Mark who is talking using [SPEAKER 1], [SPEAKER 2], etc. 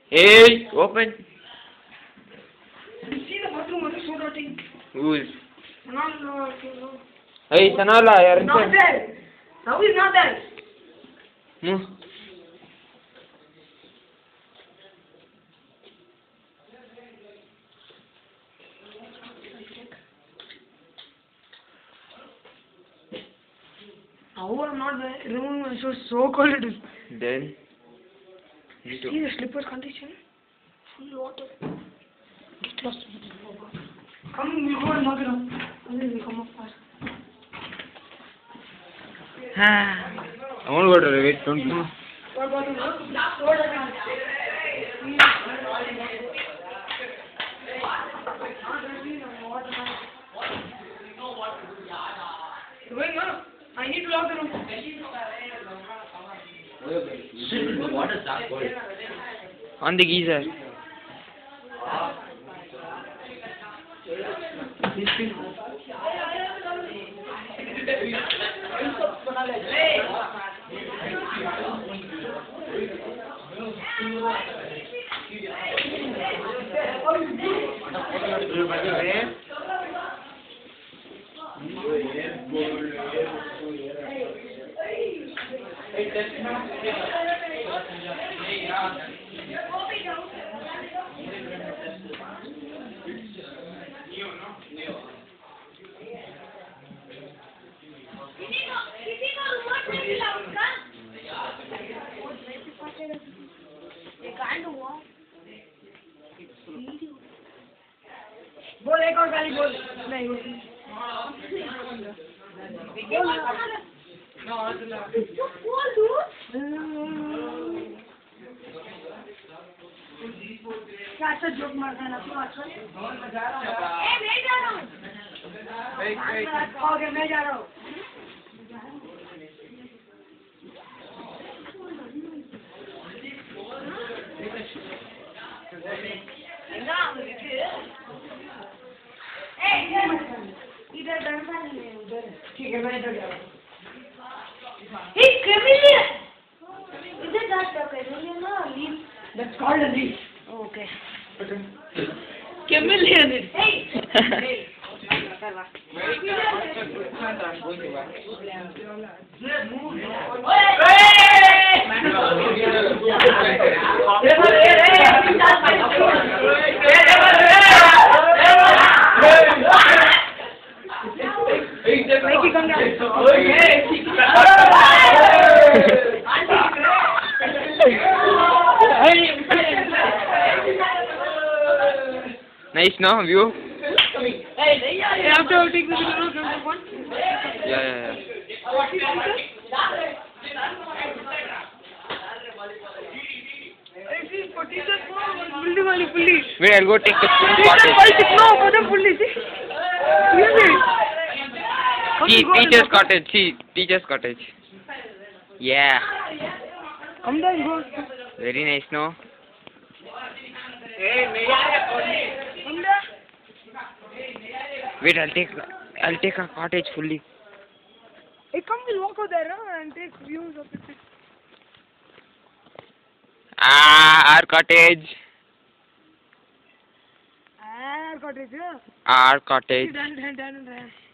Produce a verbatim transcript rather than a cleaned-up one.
[SPEAKER 1] Hey, open.
[SPEAKER 2] See the bathroom on the soda thing.
[SPEAKER 1] Who's?
[SPEAKER 2] No, no, no.
[SPEAKER 1] Hey, Sanala, you're
[SPEAKER 2] Not
[SPEAKER 1] inside.
[SPEAKER 2] there. Now he's not there.
[SPEAKER 1] Hmm.
[SPEAKER 2] Now I'm not there. Remove my shoes. So cold it is.
[SPEAKER 1] Then. Need to-
[SPEAKER 2] See the slipper condition. Full water. Get lost. Come, we'll go and knock it up. And then we'll come up fast.
[SPEAKER 1] I won't go to the wait, don't you?
[SPEAKER 2] What about the soda? Going up. I need to lock the room.
[SPEAKER 3] What is that called?
[SPEAKER 1] On the geyser.
[SPEAKER 2] बोल एक और गाली बोल नहीं क्या अच्छा joke मार रहा है ना तू आजकल मैं जा रहा हूँ ओके मैं जा रहा हूँ इधर डरना नहीं है उधर ठीक है मैं इधर जा रहा हूँ हे कैमिलियन इधर जाट का कैमिलियन ना leaf that's called a leaf okay chameleon hey
[SPEAKER 1] Nice, no? View?
[SPEAKER 2] Hey, you have to take the video.
[SPEAKER 1] Yeah, yeah, yeah. Wait, I'll go take the cottage.
[SPEAKER 2] No, for the police.
[SPEAKER 1] See, teacher's cottage. See, teacher's cottage. Yeah.
[SPEAKER 2] Come down, go.
[SPEAKER 1] Very nice, no?
[SPEAKER 2] Come down.
[SPEAKER 1] Wait, I'll take, I'll take a cottage fully.
[SPEAKER 2] Hey, come, we'll walk over there huh, and take views of the city.
[SPEAKER 1] Ah, our cottage.
[SPEAKER 2] Ah, cottage, yeah.
[SPEAKER 1] Our cottage.
[SPEAKER 2] Done, done, done, done.